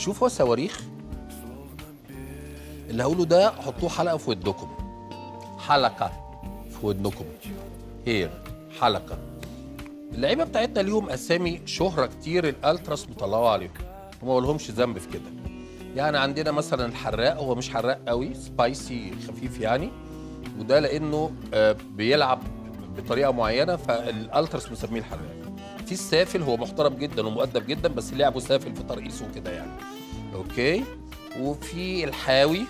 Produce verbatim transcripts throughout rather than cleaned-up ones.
شوفوا صواريخ اللي هقوله ده حطوه حلقه في ودنكم، حلقه في ودنكم، هير حلقه. اللعيبه بتاعتنا ليهم اسامي شهره كتير، الالتراس مطلعوا عليهم وما لهمش ذنب في كده. يعني عندنا مثلا الحراق، هو مش حراق قوي، سبايسي خفيف يعني، وده لانه بيلعب بطريقه معينه فالالتراس مسميه الحراق. في السافل، هو محترم جدا ومؤدب جدا بس لعبه سافل في ترقيصه وكده يعني. اوكي. وفي الحاوي،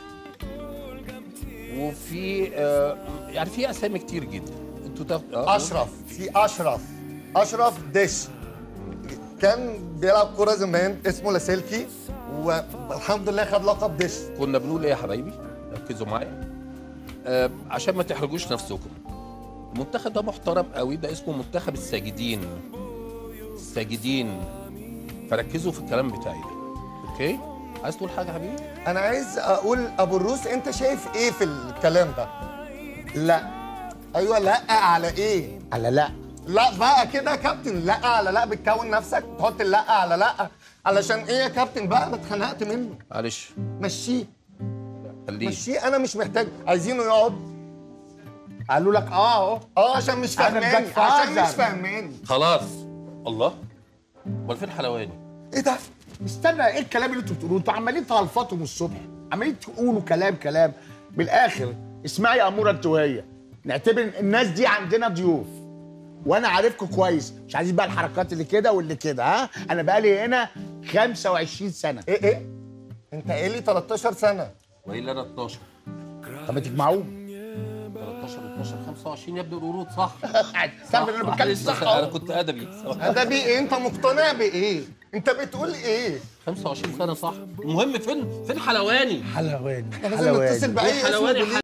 وفي آه يعني في اسامي كتير جدا. انتوا تاخدوا آه اشرف، في اشرف اشرف دش كان بيلعب كوره زمان اسمه لاسلكي والحمد لله خد لقب دش. كنا بنقول ايه يا حبايبي؟ ركزوا معايا آه عشان ما تحرجوش نفسكم. المنتخب ده محترم قوي، ده اسمه منتخب الساجدين. الساجدين، فركزوا في الكلام بتاعي ده. اوكي؟ عايز تقول حاجه يا حبيبي؟ انا عايز اقول ابو الروس، انت شايف ايه في الكلام ده؟ لا. ايوه لا على ايه؟ على لا. لا بقى كده يا كابتن، لا على لا بتكون نفسك تحط اللا على لا، علشان ايه يا كابتن بقى؟ انا اتخنقت منه. معلش مشيه خليه مشيه، انا مش محتاج. عايزينه يقعد؟ قالوا لك اه اهو اه عشان مش فاهماني، عشان مش فاهماني. خلاص. الله، امال فين حلواني؟ ايه ده؟ استنى، ايه الكلام اللي انتوا بتقولوه؟ انتوا عمالين تهلفطوا من الصبح، عمالين تقولوا كلام كلام. بالاخر اسمعي يا اموره انت وهي، نعتبر الناس دي عندنا ضيوف وانا عارفكم كويس، مش عايزين بقى الحركات اللي كده واللي كده. ها انا بقالي هنا خمسة وعشرين سنه. ايه ايه؟ انت قايل لي تلتاشر سنه والا انا اتناشر. طب ما تجمعوهم. تلتاشر اتناشر خمسة وعشرين يا ابن القرود. صح استنى انا بتكلم صح انا اهو. كنت ادبي. ادبي ايه؟ انت مقتنع بايه؟ انت بتقول ايه؟ خمسة وعشرين سنه صح. المهم فين فين حلواني؟ حلواني لازم نتصل باي اسم حلواني.